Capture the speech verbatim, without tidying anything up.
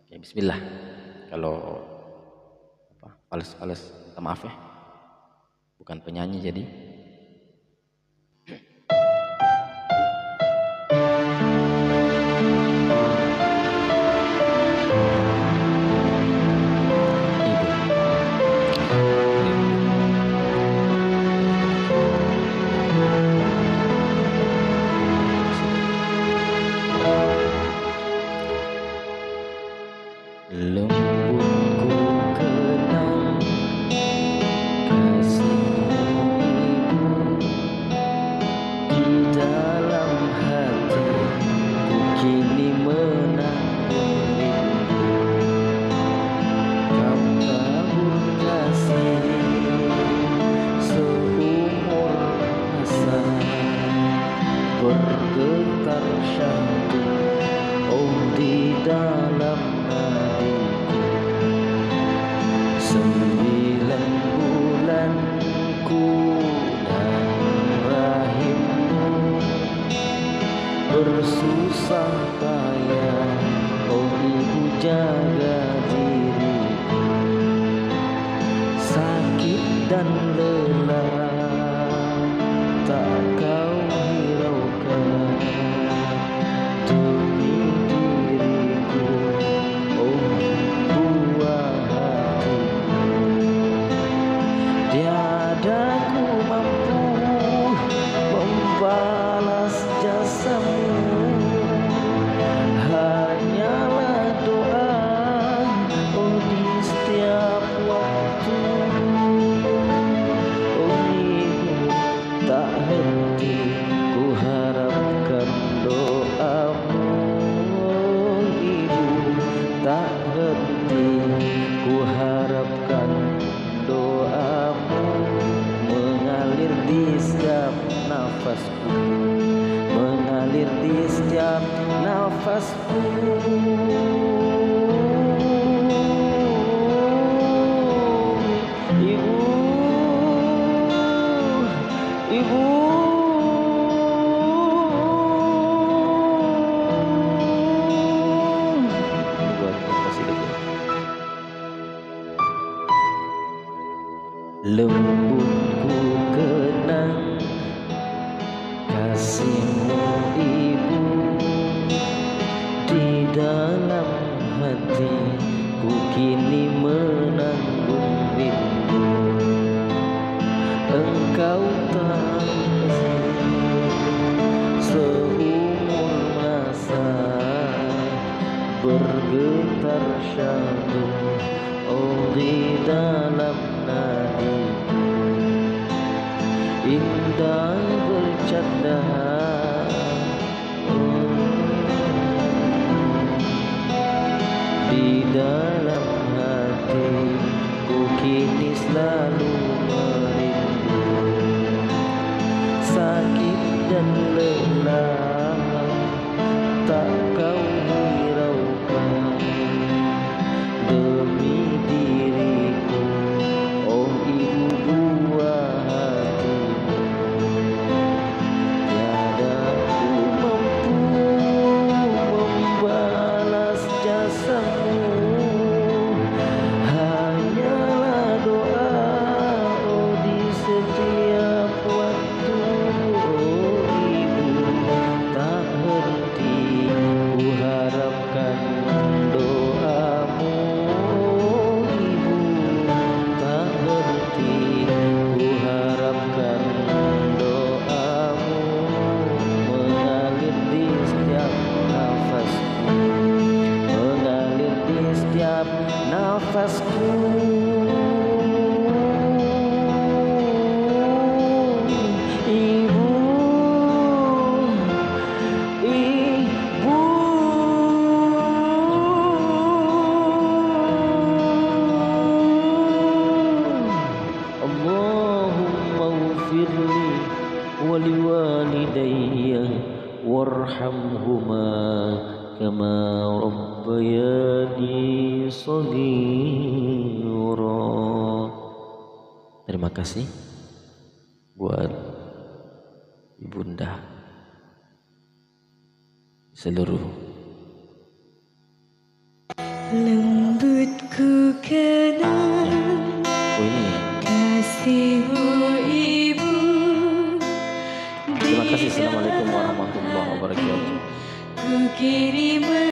Ya, bismillah. Kalau apa, fals-fals, minta maaf ya. Bukan penyanyi jadi. Lembutku kenang kasihmu ibu, di dalam hati ku kini menanggung rindu. Kau tabur kasih seumur masa, bergetar syahdu oh di dalam hatiku. Sembilan bulan ku dalam rahimmu, bersusah payah oh ibu jaga diriku. Sakit dan lelah tak kau hiraukan demi diriku, oh buah hatiku. Tiada ku mampu membalas jasamu, hanyalah doa oh di setiap waktu. Oh ibu, tak henti ku harapkan doamu. Oh ibu, tak henti ku harapkan doamu, mengalir di setiap nafasku, mengalir di setiap nafasku. Ibu, ibu, buat kasih dekat. Lembutku kenang kasihmu ibu, di dalam hati ku kini menanggung rindu. Engkau tak kasih seumur masa, bergetar syahdu oh di dalam nadiku. Indah bercanda di dalam hati ku kini selalu merindu. Sakit dan lelah tak kau hiraukan demi diriku, oh ibu buah hatimu. Tiada ku mampu membalas jasamu, hanyalah doa oh di setiap waktu. Oh ibu, tak henti ku harapkan doamu. Oh ibu, tak henti ku harapkan doamu, mengalir di setiap nafasku, mengalir di setiap nafasku. Ibu, ibu, Allahumma ufirli wali walidayya warhamhuma kama rabbayani shaghira. Terima kasih buat ibunda seluruh lembut ku kenang Oh ini. kasihmu ibu. Terima kasih. Assalamualaikum warahmatullahi wabarakatuh. Ku kirim